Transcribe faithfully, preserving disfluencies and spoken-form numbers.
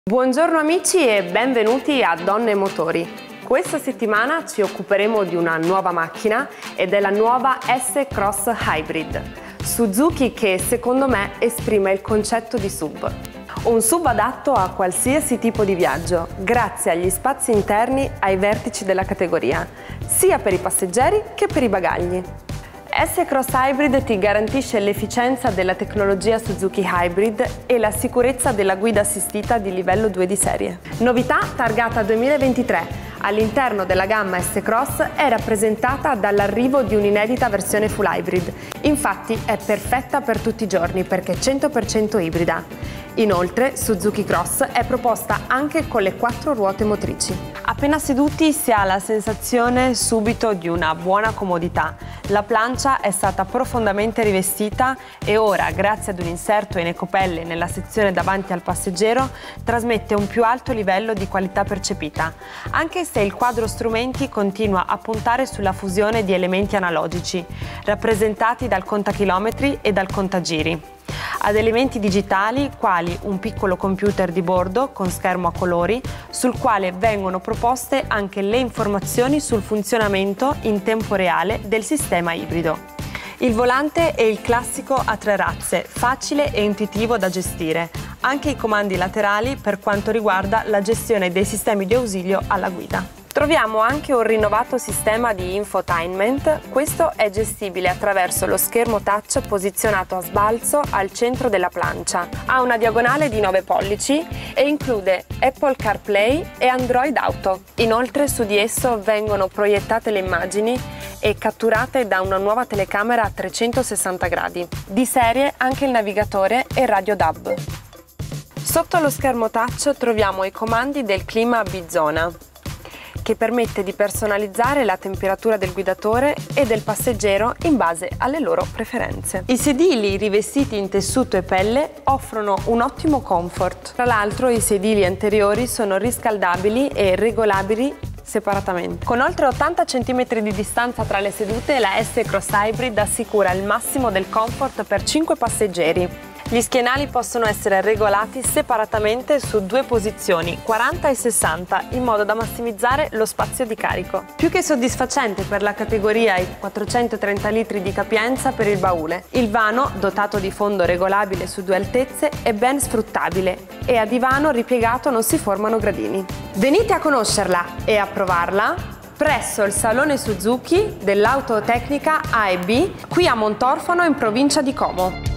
Buongiorno amici e benvenuti a Donne Motori. Questa settimana ci occuperemo di una nuova macchina ed è la nuova S-Cross Hybrid, Suzuki che secondo me esprime il concetto di S U V. Un S U V adatto a qualsiasi tipo di viaggio, grazie agli spazi interni ai vertici della categoria, sia per i passeggeri che per i bagagli. S-Cross Hybrid ti garantisce l'efficienza della tecnologia Suzuki Hybrid e la sicurezza della guida assistita di livello due di serie. Novità targata duemilaventitré. All'interno della gamma S-Cross è rappresentata dall'arrivo di un'inedita versione full hybrid. Infatti è perfetta per tutti i giorni perché è cento per cento ibrida. Inoltre, Suzuki Cross è proposta anche con le quattro ruote motrici. Appena seduti si ha la sensazione subito di una buona comodità. La plancia è stata profondamente rivestita e ora, grazie ad un inserto in ecopelle nella sezione davanti al passeggero, trasmette un più alto livello di qualità percepita, anche se il quadro strumenti continua a puntare sulla fusione di elementi analogici, rappresentati dal contachilometri e dal contagiri, ad elementi digitali quali un piccolo computer di bordo con schermo a colori sul quale vengono proposte anche le informazioni sul funzionamento in tempo reale del sistema ibrido. Il volante è il classico a tre razze, facile e intuitivo da gestire, anche i comandi laterali per quanto riguarda la gestione dei sistemi di ausilio alla guida. Troviamo anche un rinnovato sistema di infotainment. Questo è gestibile attraverso lo schermo touch posizionato a sbalzo al centro della plancia. Ha una diagonale di nove pollici e include Apple CarPlay e Android Auto. Inoltre su di esso vengono proiettate le immagini e catturate da una nuova telecamera a trecentosessanta gradi. Di serie anche il navigatore e radio D A B. Sotto lo schermo touch troviamo i comandi del clima bizona, che permette di personalizzare la temperatura del guidatore e del passeggero in base alle loro preferenze. I sedili rivestiti in tessuto e pelle offrono un ottimo comfort. Tra l'altro i sedili anteriori sono riscaldabili e regolabili separatamente. Con oltre ottanta centimetri di distanza tra le sedute, la S-Cross Hybrid assicura il massimo del comfort per cinque passeggeri. Gli schienali possono essere regolati separatamente su due posizioni, quaranta e sessanta, in modo da massimizzare lo spazio di carico. Più che soddisfacente per la categoria i quattrocentotrenta litri di capienza per il baule. Il vano, dotato di fondo regolabile su due altezze, è ben sfruttabile e a divano ripiegato non si formano gradini. Venite a conoscerla e a provarla presso il Salone Suzuki dell'Autotecnica A e B qui a Montorfano in provincia di Como.